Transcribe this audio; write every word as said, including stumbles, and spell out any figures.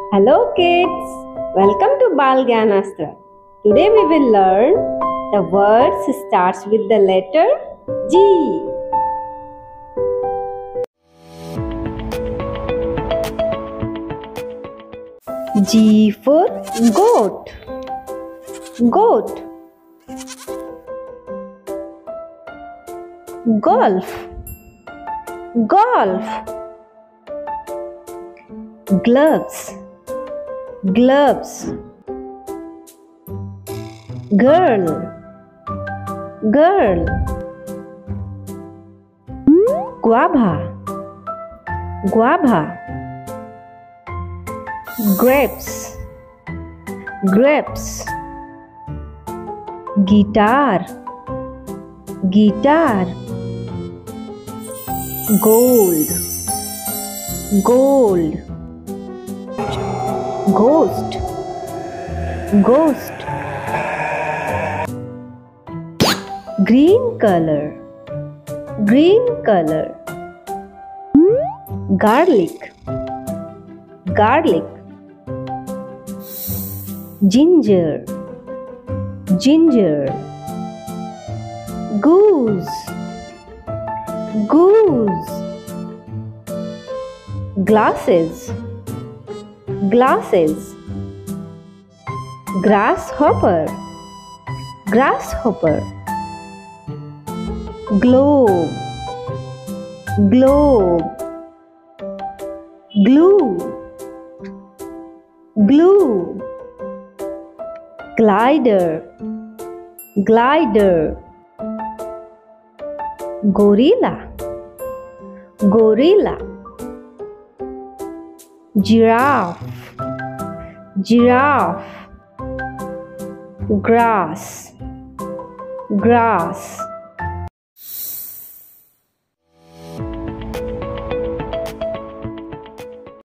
Hello kids, welcome to gayanastra. Today we will learn the words starts with the letter G. G for goat. Goat. Golf. Golf. Gloves. Gloves. Girl. Girl. Guava. Guava. Grapes. Grapes. Guitar. Guitar. Gold. Gold. Ghost. Ghost. Green color. Green color. Garlic. Garlic. Ginger. Ginger. Goose. Goose. Glasses. Glasses. Grasshopper. Grasshopper. Globe. Globe. Glue. Glue. Glider. Glider. Gorilla. Gorilla. Giraffe. Giraffe. Grass. Grass.